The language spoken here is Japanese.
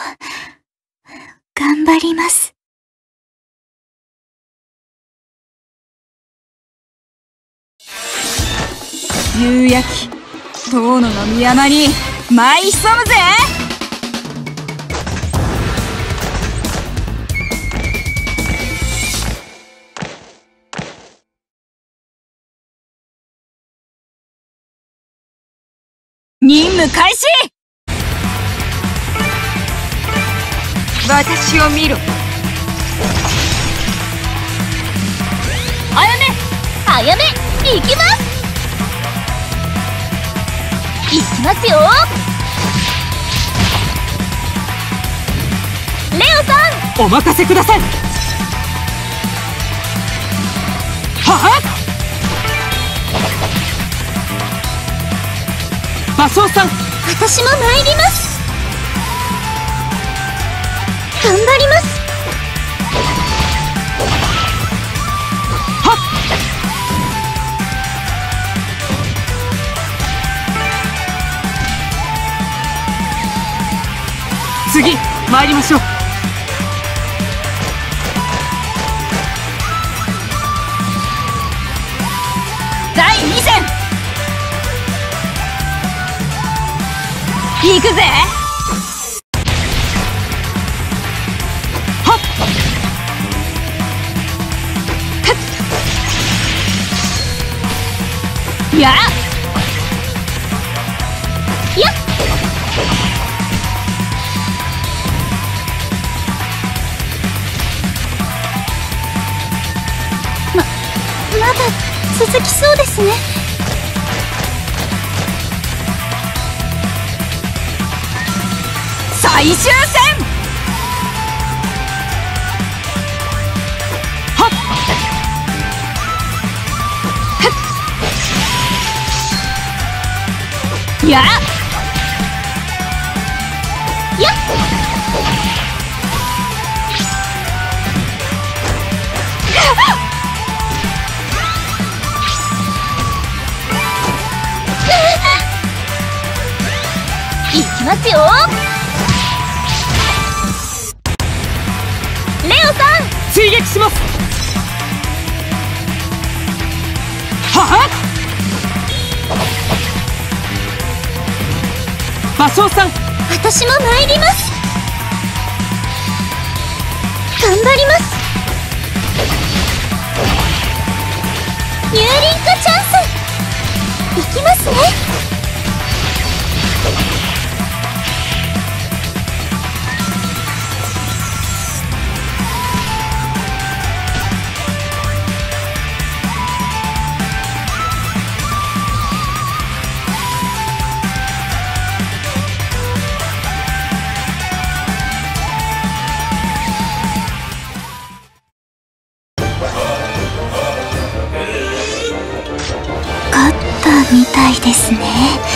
頑張ります。 夕焼き、遠野の宮山に舞い潜むぜ。任務開始。私を見ろ。 あやめ、あやめ、行きます。行きますよ。レオさん、 お任せください。ははっ。芭蕉さん、 私も参ります。頑張ります。 はっ。次参りましょう。第2戦行くぜ。はっ。やっやっ。まだ続きそうですね。最終戦。はっ。やっやっ。いきますよ。レオさん、 追撃します。ははっ。芭蕉さん、 私も参ります。頑張ります。ニューリンクチャンス。いきますね。勝ったみたいですね。